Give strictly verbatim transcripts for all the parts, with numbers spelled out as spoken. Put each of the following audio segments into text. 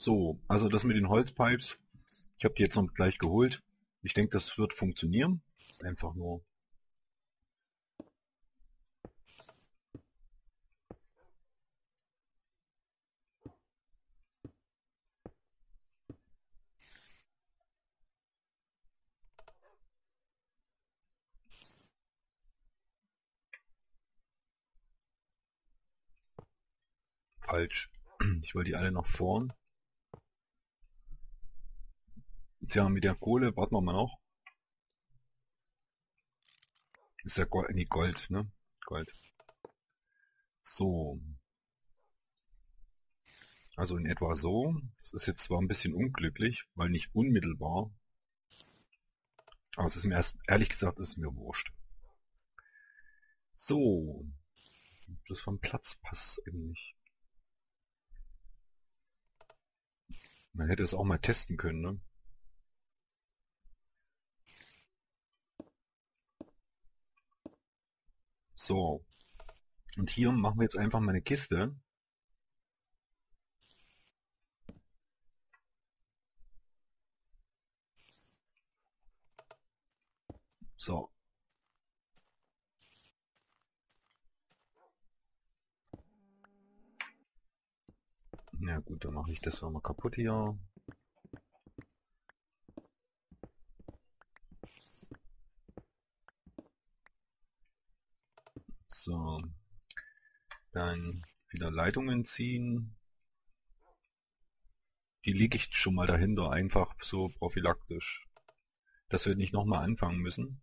So, also das mit den Holzpipes, ich habe die jetzt noch gleich geholt. Ich denke, das wird funktionieren. Einfach nur. Falsch. Ich wollte die alle nach vorn. Tja, mit der Kohle warten wir mal noch. Ist ja Gold, nee, Gold, ne? Gold. So. Also in etwa so. Das ist jetzt zwar ein bisschen unglücklich, weil nicht unmittelbar. Aber es ist mir erst, ehrlich gesagt, ist mir wurscht. So. Das vom Platz passt eben nicht. Man hätte es auch mal testen können, ne? So. Und hier machen wir jetzt einfach mal eine Kiste. So. Ja gut, dann mache ich das nochmal kaputt hier. So. Dann wieder Leitungen ziehen. Die lege ich schon mal dahinter, einfach so prophylaktisch. Dass wir nicht nochmal anfangen müssen.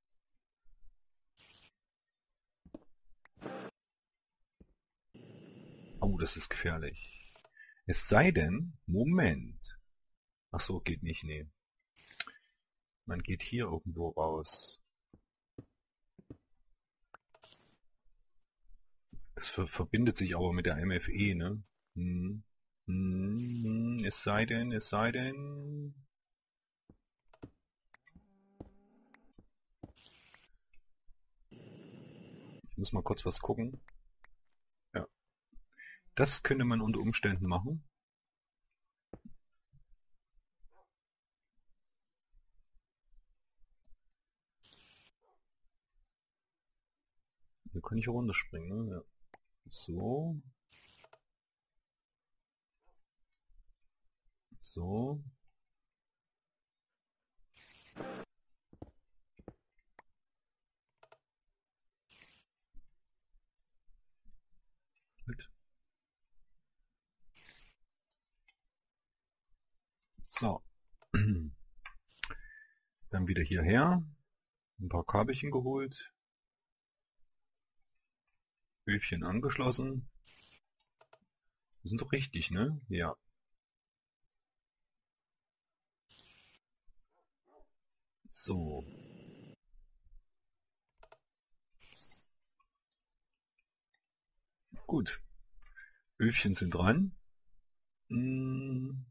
Oh, das ist gefährlich. Es sei denn, Moment. Ach so, geht nicht, nee. Man geht hier irgendwo raus. Es ver verbindet sich aber mit der M F E, ne? Hm. Hm. Es sei denn, es sei denn... Ich muss mal kurz was gucken. Ja. Das könnte man unter Umständen machen. Hier kann ich runterspringen, ne? Ja. So. So. Halt. So. Dann wieder hierher. Ein paar Kabelchen geholt. Öfchen angeschlossen. Die sind doch richtig, ne? Ja. So. Gut. Öfchen sind dran. Hm.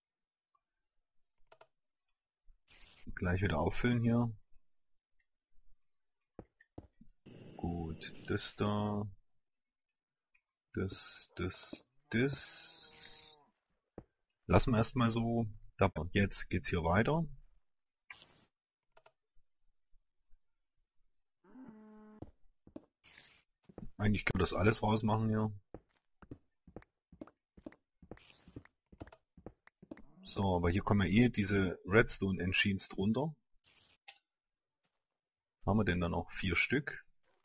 Gleich wieder auffüllen hier. Gut. Das da. Das, das, das. Lassen wir erstmal so. Jetzt geht's hier weiter. Eigentlich können wir das alles rausmachen hier. So, aber hier kommen ja eh diese Redstone Engines drunter. Haben wir denn dann auch vier Stück?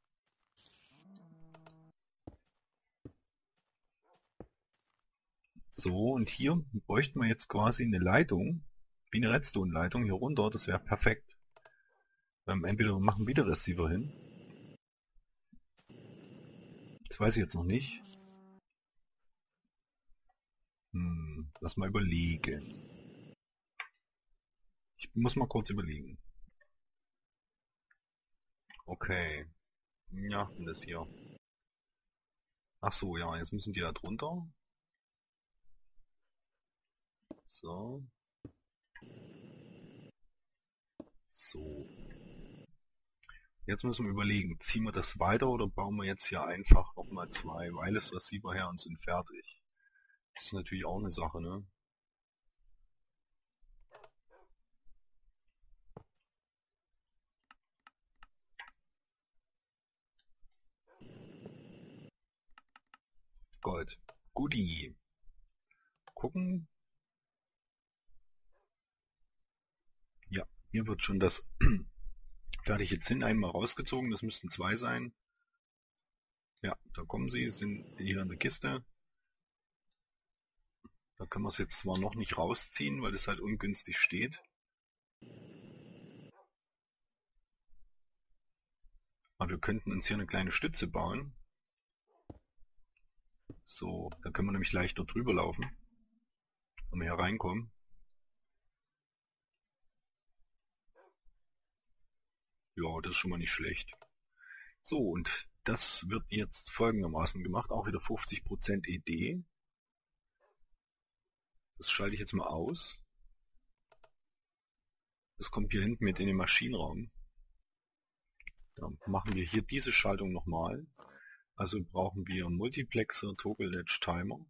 So, und hier bräuchten wir jetzt quasi eine Leitung, wie eine Redstone-Leitung hier runter, das wäre perfekt. Ähm, entweder wir machen wieder Receiver hin. Das weiß ich jetzt noch nicht. Hm, lass mal überlegen. Ich muss mal kurz überlegen. Okay. Ja, das hier. Ach so, ja, jetzt müssen die da drunter. So. So. Jetzt müssen wir überlegen, ziehen wir das weiter oder bauen wir jetzt hier einfach nochmal zwei Wireless Receiver her und sind fertig. Das ist natürlich auch eine Sache, ne? Gold. Guti. Gucken. Ja, hier wird schon das fertige Zinn einmal rausgezogen. Das müssten zwei sein. Ja, da kommen sie, sind hier in der Kiste. Da können wir es jetzt zwar noch nicht rausziehen, weil es halt ungünstig steht. Aber wir könnten uns hier eine kleine Stütze bauen. So, da können wir nämlich leichter drüber laufen, wenn wir hier reinkommen. Ja, das ist schon mal nicht schlecht. So, und das wird jetzt folgendermaßen gemacht, auch wieder fünfzig Prozent E D. Das schalte ich jetzt mal aus. Das kommt hier hinten mit in den Maschinenraum. Dann machen wir hier diese Schaltung nochmal. Also brauchen wir Multiplexer, Toggle Latch, Timer.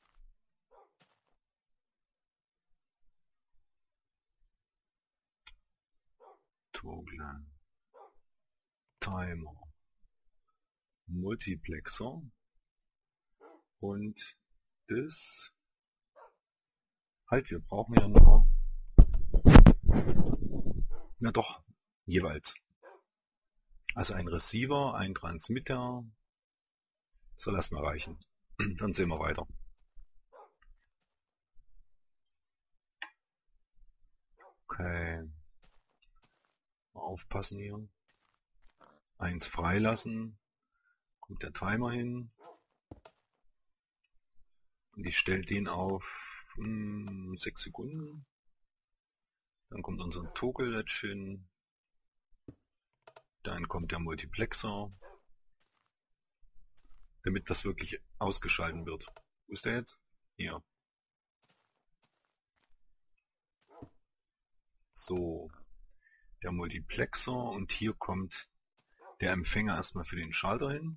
Toggle, Timer, Multiplexer und das. Halt, wir brauchen ja noch. Na doch, jeweils. Also ein Receiver, ein Transmitter. Soll erstmal reichen. Dann sehen wir weiter. Okay. Mal aufpassen hier. Eins freilassen. Kommt der Timer hin. Und ich stelle den auf hm, sechs Sekunden. Dann kommt unser Toggle Latch hin. Dann kommt der Multiplexer. Damit das wirklich ausgeschalten wird. Wo ist der jetzt? Hier. So. Der Multiplexer und hier kommt der Empfänger erstmal für den Schalter hin.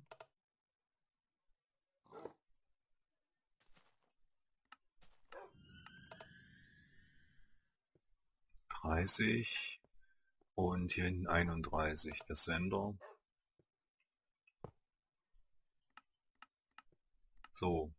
dreißig und hier hinten einunddreißig, der Sender. So.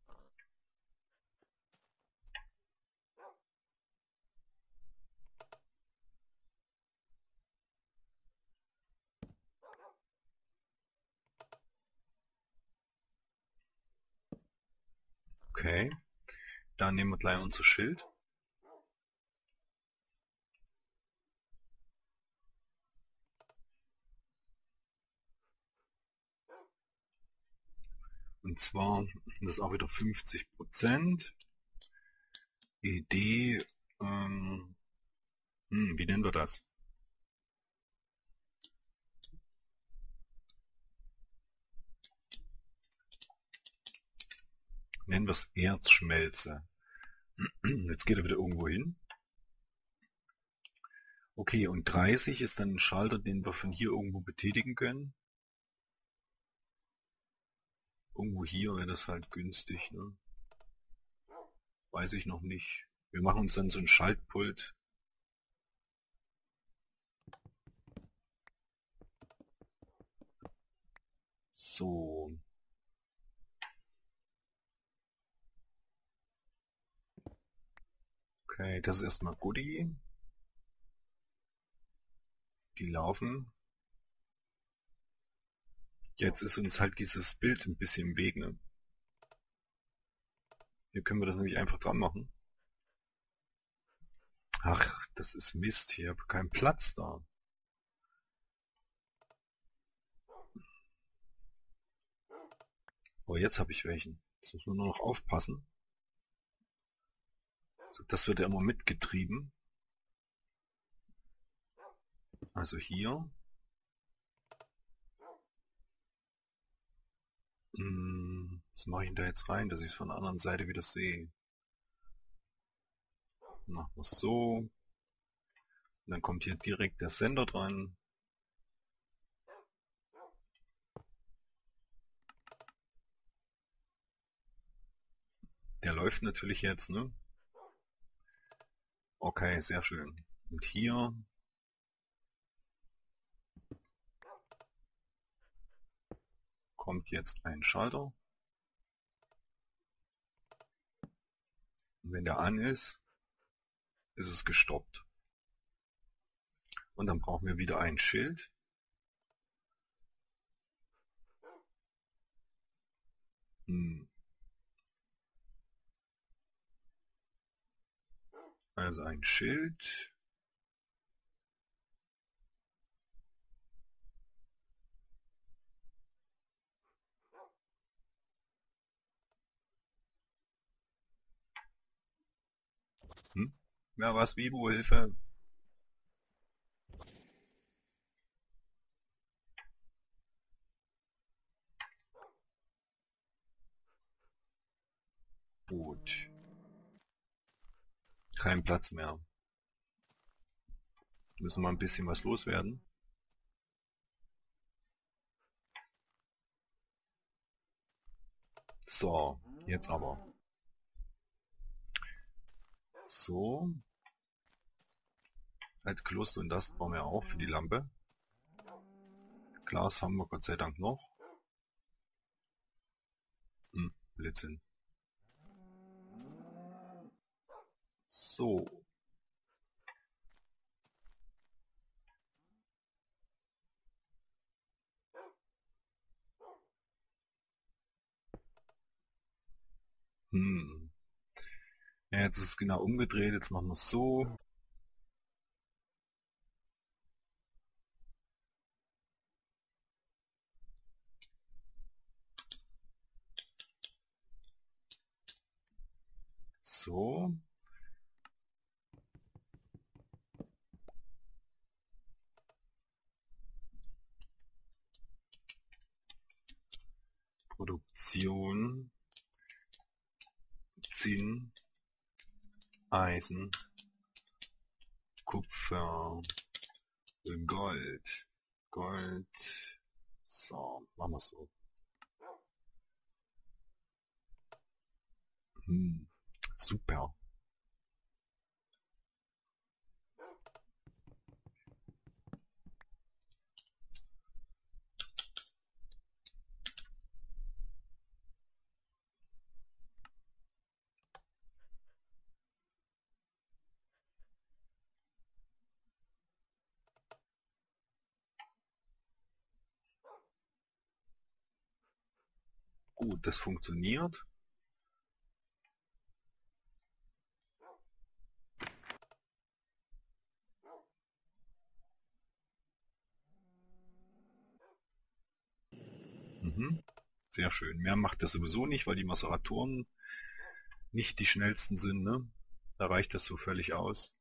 Okay. Dann nehmen wir gleich unser Schild. Und zwar, das ist auch wieder fünfzig Prozent. E D, ähm, hm, wie nennen wir das? Nennen wir es Erzschmelze. Jetzt geht er wieder irgendwo hin. Okay, und dreißig ist dann ein Schalter, den wir von hier irgendwo betätigen können. Irgendwo hier wäre das halt günstig, ne? Weiß ich noch nicht. Wir machen uns dann so ein Schaltpult. So. Okay, das ist erstmal Goodie. Die laufen. Jetzt ist uns halt dieses Bild ein bisschen im Weg, ne? Hier können wir das nämlich einfach dran machen. Ach, das ist Mist, hier habe keinen Platz da. Oh, jetzt habe ich welchen. Jetzt muss man nur noch aufpassen. So, das wird ja immer mitgetrieben. Also hier. Hm, was mache ich denn da jetzt rein, dass ich es von der anderen Seite wieder sehe? Machen wir es so. Und dann kommt hier direkt der Sender dran. Der läuft natürlich jetzt, ne? Okay, sehr schön. Und hier kommt jetzt ein Schalter. Und wenn der an ist, ist es gestoppt. Und dann brauchen wir wieder ein Schild. Hm. Also ein Schild. Hm? Ja, was, Vibo, Hilfe. Gut. Kein Platz mehr. Müssen wir ein bisschen was loswerden. So, jetzt aber. So. Halt Kloster und das brauchen wir auch für die Lampe. Glas haben wir Gott sei Dank noch. Hm, Blödsinn. So. Hm. Ja, jetzt ist es genau umgedreht. Jetzt machen wir es so. So. Produktion. Zinn. Eisen. Kupfer. Gold. Gold. So, machen wir so. Hm, super. Gut, das funktioniert. Mhm. Sehr schön. Mehr macht das sowieso nicht, weil die Maseratoren nicht die schnellsten sind, ne? Da reicht das so völlig aus.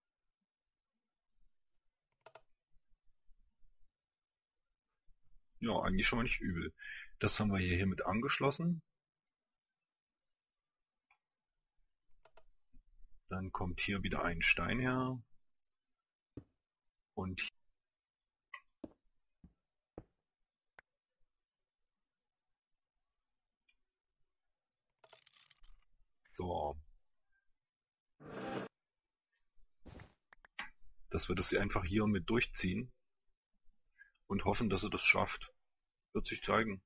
Ja, eigentlich schon mal nicht übel. Das haben wir hier mit angeschlossen. Dann kommt hier wieder ein Stein her. Und so. Dass wir das einfach hier mit durchziehen. Und hoffen, dass er das schafft. Wird sich zeigen.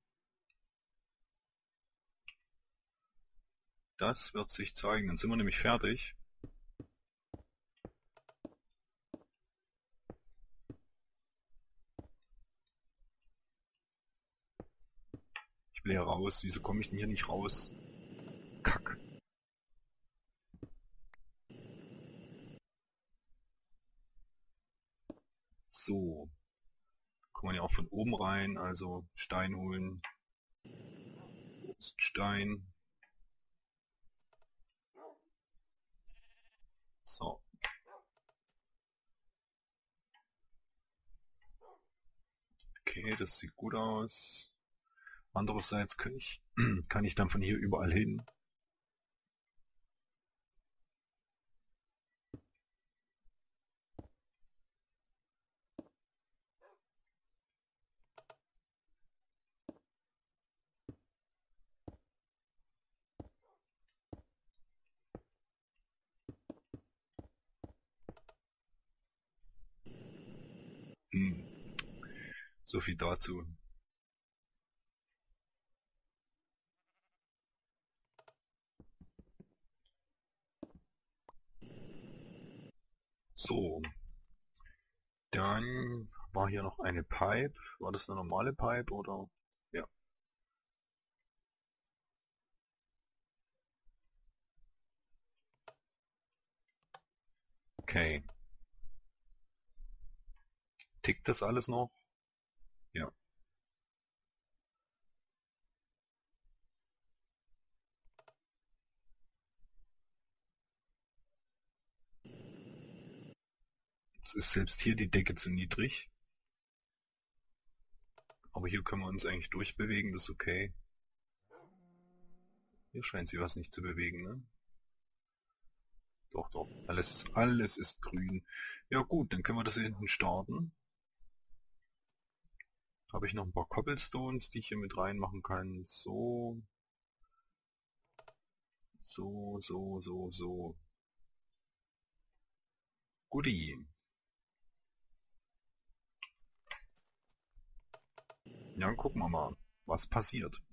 Das wird sich zeigen. Dann sind wir nämlich fertig. Ich will hier raus. Wieso komme ich denn hier nicht raus? Kack. So. Kann man ja auch von oben rein. Also Stein holen. Wo ist Stein? So. Okay, das sieht gut aus. Andererseits kann ich, kann ich dann von hier überall hin. Hm. So viel dazu. So, dann war hier noch eine Pipe. War das eine normale Pipe oder? Ja. Okay. Tickt das alles noch? Ja. Es ist selbst hier die Decke zu niedrig. Aber hier können wir uns eigentlich durchbewegen, das ist okay. Hier scheint sich was nicht zu bewegen, ne? Doch, doch. Alles, alles ist grün. Ja gut, dann können wir das hier hinten starten. Habe ich noch ein paar Cobblestones, die ich hier mit reinmachen kann. So. So, so, so, so. Guti. Ja, gucken wir mal, was passiert.